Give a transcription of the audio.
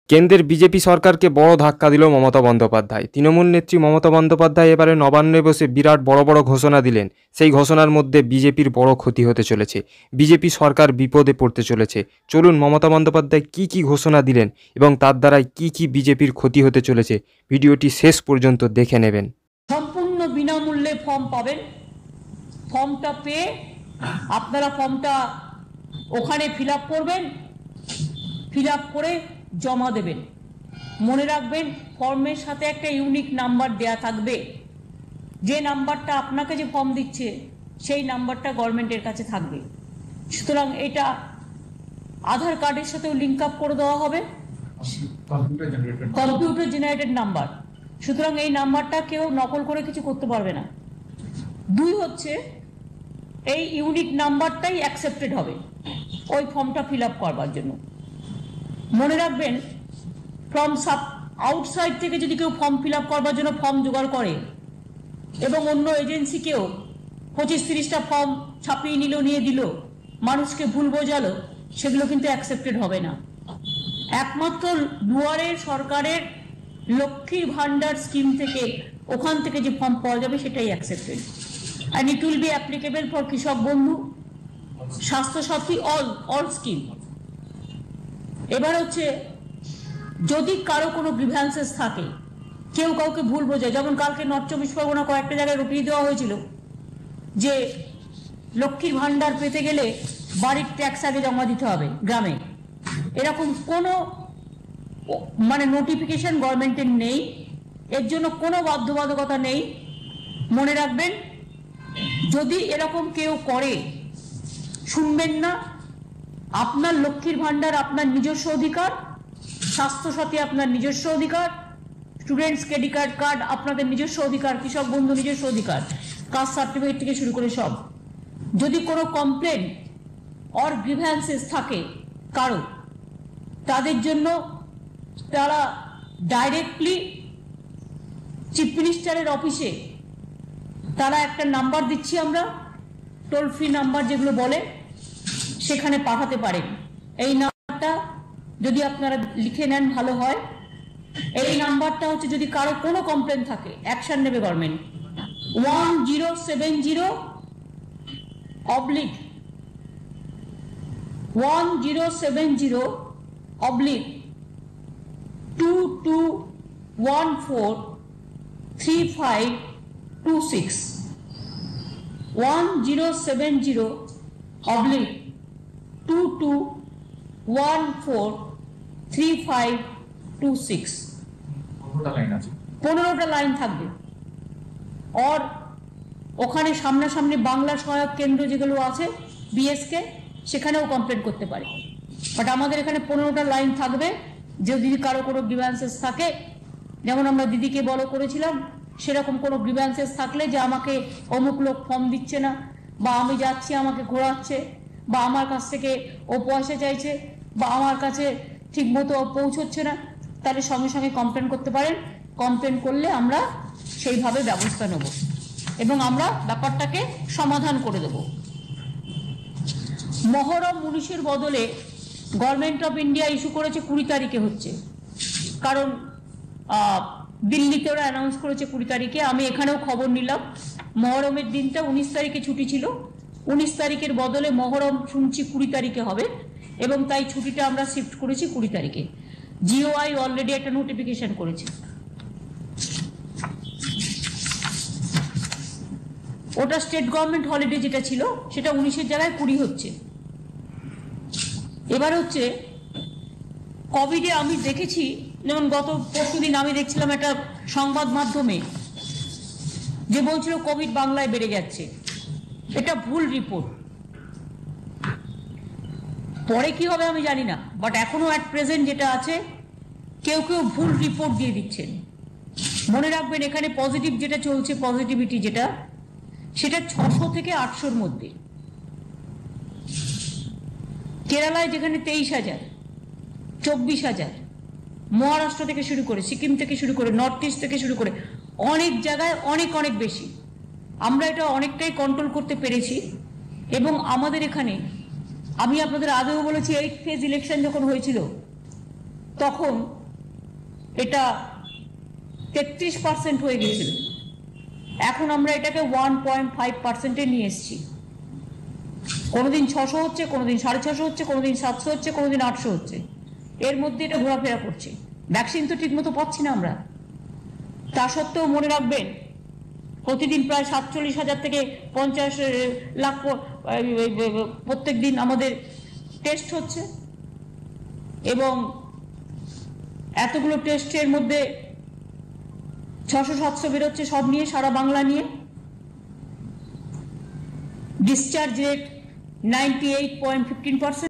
কেন্দ্রের বিজেপি সরকারকে বড় ধাক্কা দিল মমতা বন্দ্যোপাধ্যায়। তৃণমূল নেত্রী মমতা বন্দ্যোপাধ্যায় এবারে নবান্নে বসে বিরাট বড় বড় ঘোষণা দিলেন। সেই ঘোষণার মধ্যে বিজেপির বড় ক্ষতি হতে চলেছে, বিজেপি সরকার বিপদে পড়তে চলেছে। চলুন মমতা বন্দ্যোপাধ্যায় কি ঘোষণা দিলেন এবং তার দ্বারাই কি বিজেপির ক্ষতি হতে চলেছে, ভিডিওটি শেষ পর্যন্ত দেখে নেবেন। সম্পূর্ণ বিনামূল্যে ফর্ম পাবেন। ফর্মটা পেয়ে আপনারা ফর্মটা ওখানে ফিল আপ করবেন, ফিল আপ করে জমা দেবেন। মনে রাখবেন, ফর্মের সাথে একটা ইউনিক নাম্বার দেয়া থাকবে। যে নাম্বারটা আপনাকে যে ফর্ম দিচ্ছে সেই নাম্বারটা গভর্নমেন্টের কাছে থাকবে। সুতরাং এটা আধার কার্ডের সাথেও লিঙ্ক আপ করে দেওয়া হবে, কম্পিউটার জেনারেটেড নাম্বার। সুতরাং এই নাম্বারটা কেউ নকল করে কিছু করতে পারবে না। দুই হচ্ছে, এই ইউনিক নাম্বারটাই অ্যাকসেপ্টেড হবে ওই ফর্মটা ফিল আপ করবার জন্য। মনে রাখবেন, ফ্রম আউটসাইড থেকে যদি কেউ ফর্ম ফিল আপ করবার জন্য ফর্ম জোগাড় করে এবং অন্য এজেন্সিকেও 25-30টা ফর্ম ছাপিয়ে নিল, নিয়ে দিল, মানুষকে ভুল বোঝালো, সেগুলো কিন্তু অ্যাকসেপ্টেড হবে না। একমাত্র দুয়ারে সরকারের লক্ষ্মীর ভান্ডার স্কিম থেকে, ওখান থেকে যে ফর্ম পাওয়া যাবে সেটাই accepted, and it will be applicable for Krishak Bandhu, Swasthya Sathi, all scheme. এবার হচ্ছে, যদি কারো কোনো গ্রিভ্যান্সেস থাকে, কেউ কাউকে ভুল বোঝায়, যেমন কালকে নর্থ 24 পরগনা কয়েকটা জায়গায় রটিয়ে দেওয়া হয়েছিল যে লক্ষ্মীর ভান্ডার পেতে গেলে বাড়ির ট্যাক্স আগে জমা দিতে হবে গ্রামে। এরকম কোনো নোটিফিকেশন গভর্নমেন্টের নেই, এর জন্য কোনো বাধ্যবাধকতা নেই। মনে রাখবেন, যদি এরকম কেউ করে, শুনবেন না। আপনার লক্ষ্মীর ভান্ডার আপনার নিজস্ব অধিকার, স্বাস্থ্যসাথী আপনার নিজস্ব অধিকার, স্টুডেন্টস ক্রেডিট কার্ড আপনাদের নিজস্ব অধিকার, কৃষক বন্ধু নিজস্ব অধিকার, কাস্ট সার্টিফিকেট থেকে শুরু করে সব। যদি কোনো কমপ্লেন অর গ্রিভ্যান্সেস থাকে কারো, তাদের জন্য তারা ডাইরেক্টলি চিফ মিনিস্টারের অফিসে তারা একটা নাম্বার দিচ্ছি আমরা, টোল ফ্রি নাম্বার যেগুলো বলে, সেখানে পাঠাতে পারেন। এই নাম্বারটা যদি আপনারা লিখে নেন ভালো হয়। এই নাম্বারটা হচ্ছে, যদি কারো কোনো কমপ্লেন থাকে, অ্যাকশন নেবে গভর্নমেন্ট। 1070/22143526 1070/22143526 15টা লাইন থাকবে। আর ওখানে সামনাসামনি বাংলা সহায়ক কেন্দ্র যেগুলো আছে, বিএসকে, সেখানেও কমপ্লেন করতে পারে। বাট আমাদের এখানে 15টা লাইন থাকবে। যদি কারো কোনো গ্রিভ্যান্সেস থাকে, যেমন আমরা দিদিকে বলো করেছিলাম, সেরকম কোনো গ্রিভ্যান্সেস থাকলে, যে আমাকে অমুক লোক ফর্ম দিচ্ছে না, বা আমি যাচ্ছি আমাকে ঘোরাচ্ছে, বা আমার কাছ থেকে ও পয়সা চাইছে, বা আমার কাছে ঠিক মতো পৌঁছচ্ছে না, তাহলে সঙ্গে সঙ্গে কমপ্লেন করতে পারেন। কমপ্লেন করলে আমরা সেইভাবে ব্যবস্থা নেব এবং আমরা ব্যাপারটাকে সমাধান করে দেব। মহরম 19-এর বদলে গভর্নমেন্ট অফ ইন্ডিয়া ইস্যু করেছে 20 তারিখে হচ্ছে, কারণ দিল্লিতে ওরা অ্যানাউন্স করেছে 20 তারিখে। আমি এখানেও খবর নিলাম, মহরমের দিনটা 19 তারিখে ছুটি ছিল, 19 তারিখের বদলে মহরম শুনছি 20 তারিখে হবে, এবং তাই ছুটিটা আমরা শিফট করেছি 20 তারিখে। জিওআই অলরেডি একটা নোটিফিকেশন করেছে। ওটা স্টেট গভর্নমেন্ট হলিডে যেটা ছিল, সেটা 19-এর জায়গায় 20 হচ্ছে। এবার হচ্ছে, কোভিডে আমি দেখেছি, যেমন গত পরশুদিন আমি দেখছিলাম একটা সংবাদ মাধ্যমে যে বলছিল কোভিড বাংলায় বেড়ে যাচ্ছে। এটা ভুল রিপোর্ট। পরে কি হবে আমি জানি না, বাট এখনো অ্যাট প্রেজেন্ট যেটা আছে, কেউ কেউ ভুল রিপোর্ট দিয়ে দিচ্ছেন। মনে রাখবেন, এখানে পজিটিভ যেটা চলছে, পজিটিভিটি যেটা, সেটা 600 থেকে 800-র মধ্যে। কেরালায় যেখানে 23,000, 24,000, মহারাষ্ট্র থেকে শুরু করে, সিকিম থেকে শুরু করে, নর্থ ইস্ট থেকে শুরু করে, অনেক জায়গায় অনেক অনেক বেশি। আমরা এটা অনেকটাই কন্ট্রোল করতে পেরেছি। এবং আমাদের এখানে, আমি আপনাদের আগেও বলেছি, 8 ফেজ ইলেকশন যখন হয়েছিল, তখন এটা 33% হয়ে গেছিল, এখন আমরা এটাকে 1.5%-এ নিয়ে এসেছি। কোনোদিন 600 হচ্ছে, কোনোদিন 650 হচ্ছে, কোনোদিন 700 হচ্ছে, কোনোদিন 800 হচ্ছে, এর মধ্যে এটা ঘোরাফেরা করছে। ভ্যাকসিন তো ঠিক মতো পাচ্ছি না আমরা। তা সত্ত্বেও মনে রাখবেন, প্রতিদিন প্রায় 47,000 থেকে 50 লাখ প্রত্যেক দিন আমাদের টেস্ট হচ্ছে, এবং এতগুলো টেস্টের মধ্যে 600-700 বেরোচ্ছে সব নিয়ে, সারা বাংলা নিয়ে। Discharge rate 98.15%।